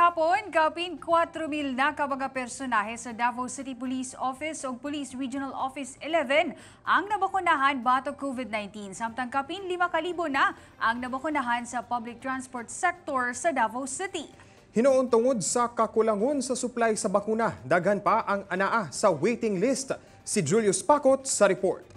Gihapon, kapin 4,000 na ka mga personahe sa Davao City Police Office o Police Regional Office 11 ang nabakunahan batok COVID-19. Samtang kapin 5,000 na ang nabakunahan sa public transport sector sa Davao City. Hinoon tungod sa kakulangon sa supply sa bakuna, daghan pa ang anaa sa waiting list. Si Julius Pakot sa report.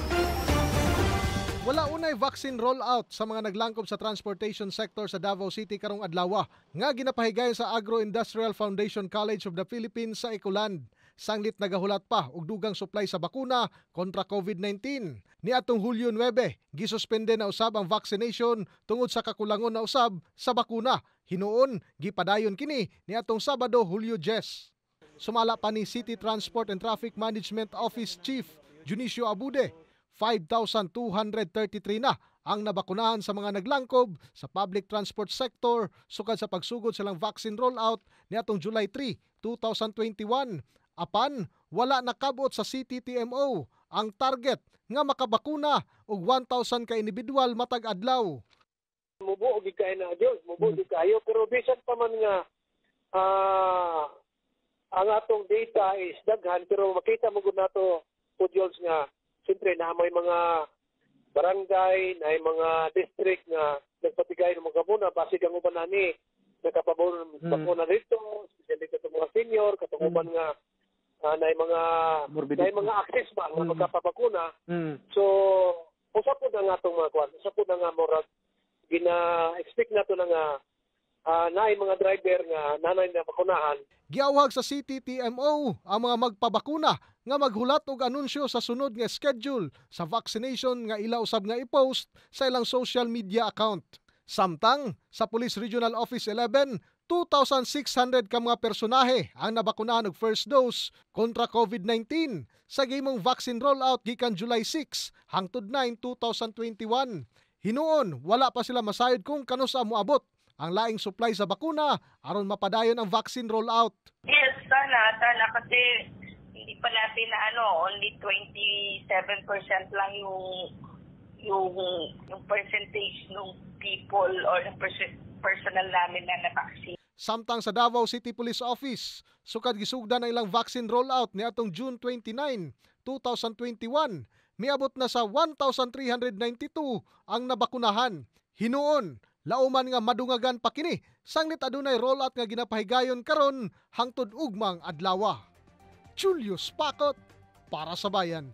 Wala unay vaccine rollout sa mga naglangkob sa transportation sector sa Davao City karong adlaw nga ginapahigayon sa Agro-Industrial Foundation College of the Philippines sa Ecoland. Sanglit nagahulat pa og dugang supply sa bakuna kontra COVID-19. Niadtong Hulyo 9, gisuspende na usab ang vaccination tungod sa kakulangon na usab sa bakuna. Hinuon gipadayon kini niadtong Sabado Hulyo 10. Sumala pa ni City Transport and Traffic Management Office Chief Junicio Abude, 5,233 na ang nabakunahan sa mga naglangkob sa public transport sector sukad sa pagsugod silang vaccine rollout niadtong July 3, 2021. Apan, wala nakabot sa CTTMO ang target nga makabakuna og 1,000 ka individual matag adlaw. Mubo og kayo na Diyos, mubo og kayo, pero bisan pa man nga ang atong data is daghan, pero makita mo gud nato po Diyos nga siyempre na may mga barangay, na may mga district na nagpatigay ng mga kabuna, basig ang uban nani, nagkapabon bakuna dito, especially katong mga senior, katong uban nga na may mga access ba nga magkapabakuna. So, usap po na nga itong mga kwan, usap po na nga morag, gina-expect na ito na nga na mga driver nga nanay na bakunahan. Giawhag sa CTTMO ang mga magpabakuna nga maghulat og anunsyo sa sunod nga schedule sa vaccination nga ila usab nga i-post sa ilang social media account. Samtang sa Police Regional Office 11, 2,600 ka mga personahe ang nabakunahan og first dose kontra COVID-19 sa gihimong vaccine rollout gikan July 6 hangtod 9, 2021. Hinuon, wala pa sila masayod kung kano sa moabot ang laing supply sa bakuna aron mapadayon ang vaccine rollout. Yes, sana kasi hindi pa natin only 27% lang yung percentage ng people or ng personal namin na na-vaccine. Samtang sa Davao City Police Office, sukad gisugdan ang ilang vaccine rollout niadtong June 29, 2021, miabot na sa 1,392 ang nabakunahan. Hinuon, lauman nga madungagan pa kini, sanglit adunay rollout nga ginapahigayon karon hangtod ugmang adlaw. Julius Pakot para sa Bayan.